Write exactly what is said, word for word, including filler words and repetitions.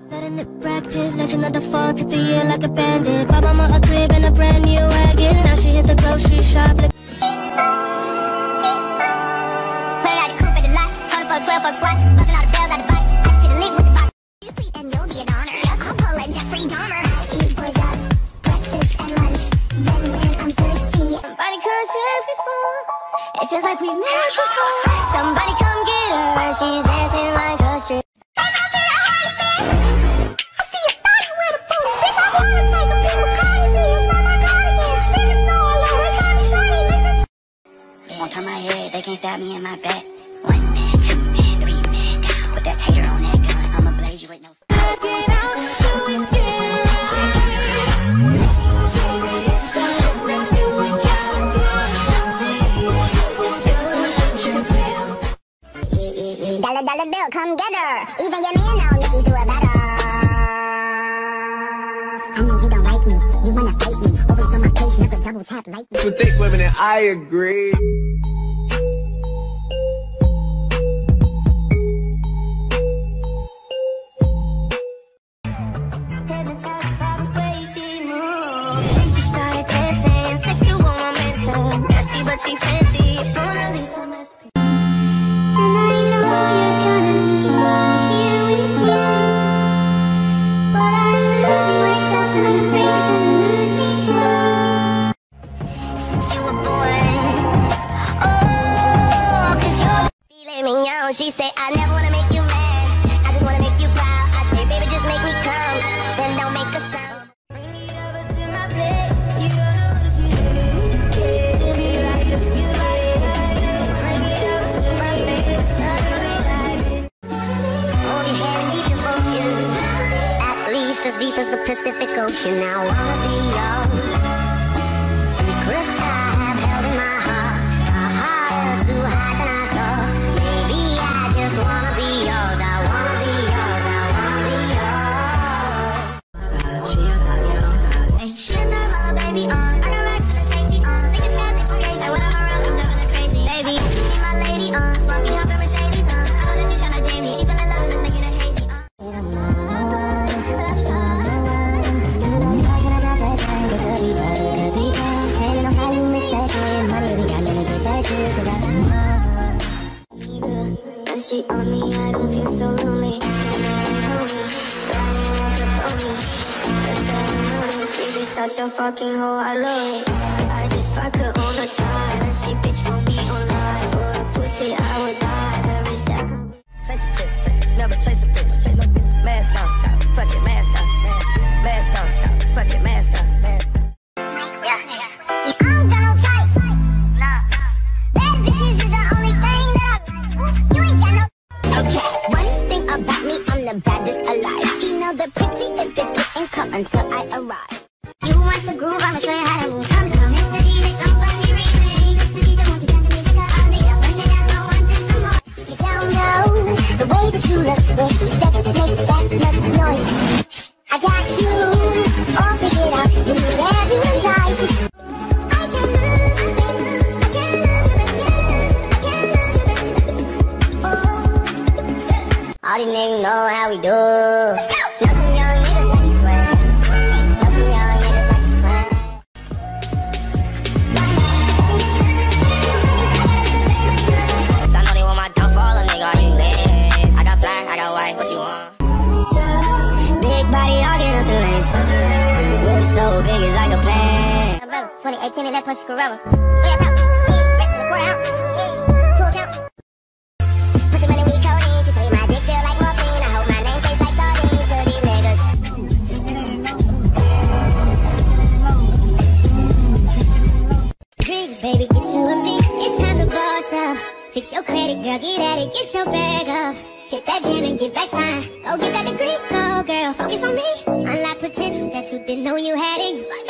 Letting it bracket, legend of the fall, took the year like a bandit. Bought mama a crib and a brand new wagon. Now she hit the grocery shop. Play out the coupe at the lot, told her for twelve fuck swat. Bustin' all the bells out the box, I just hit a lick with the box. You sweet and you'll be an honor. I'll pull a Jeffrey Dahmer. Eat boys up, breakfast and lunch. Then when I'm thirsty, somebody comes here before. It feels like we've met before. Somebody come get her, she's dancing like a strip. Won't turn my head, they can't stab me in my back. One man, two man, three man down. Put that tater on that gun, I'ma blaze you with no. Dollar dollar bill, come get her. Even your man know Nicki's do it better. I know you don't like me, you wanna fight me. Always on my page, never double tap like me. For thick women, and I agree. But she fancy, Mona Lisa must be. And I know you're gonna need me here with you, but I'm losing myself and I'm afraid you're gonna lose me too. Since you were born, oh, cause you're filet mignon. She say, I never wanna make you mad, I just wanna make you proud. I say, baby, just make me come, then don't make a sound. Bring it over to my bed, you don't know what you do. As deep as the Pacific Ocean, I wanna be yours. Secrets I have held in my heart are higher to hide than I thought. Maybe I just wanna be yours. I wanna be yours. I wanna be yours. She a thought, you don't thought. Hey, she a thought, my baby on. I got racks to the safety on. Think it's got things for crazy. When I'm around, I'm driving her crazy. Baby, be my lady on. Fluffy, hop and Mercedes on. I know that you tryna date me. She fell in love and it's making her hazy on. When she on me, I don't feel so lonely. She just such a fucking hoe, I love it. I just fuck her on the side, and she bitch for me online. For a pussy, I would die every second. Chase a chick, chase, never chase a bitch, chase no bitch. Mask on, stop, fuck it, mask on, mask, mask on, stop, fuck it, mask on, mask on. Yeah, yeah. I don't got no type. Nah. Bad bitches is the only thing that I like. You ain't got no. Okay, one thing about me, I'm the baddest alive. You know the prettiest bitch didn't come until I arrive. You want to groove, I'ma show you how to move. Come to me, Mister D J, somebody replay. Mister D J, won't you dance to me? Take her all day up, and then that's all wanted some more. You don't know the way that you look when you step to make that much noise. I got you all figured out. You need everyone's eyes. I can't lose you, baby. I can't lose you, baby. I can't lose you, baby. Oh. All these niggas know how we do. Know some young niggas like to swear. Know some young niggas like to swear. I know they want my downfall, a nigga, are you lit? I got black, I got white, what you want? Big body, all get up the lanes. Whip so big, it's like a plane. twenty eighteen in that Porsche Carrera. Look at that. Back to the quarter ounce. Two accounts. Pussy money, we codeine. She say my dick feel like morphine. I hope my name tastes like sardines to these niggas. Dreams, baby, get you and me. It's time to boss up. Fix your credit, girl, get at it. Get your bag up. Hit that gym and get back fine. Go get that degree, go girl, focus on me. Unlock potential that you didn't know you had in you.